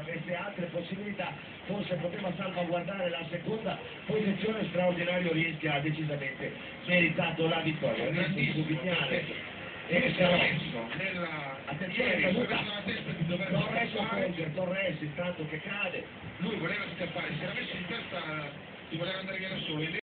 avesse altre possibilità forse poteva salvaguardare la seconda posizione. Straordinario Rieschi ha decisamente meritato la vittoria. Grandissimo Vignale, e si è messo attenzione, è ieri, caduta la testa di dover Torres, scappare. Torres intanto che cade, Lui voleva scappare, si era messo in testa di voler andare via da solo.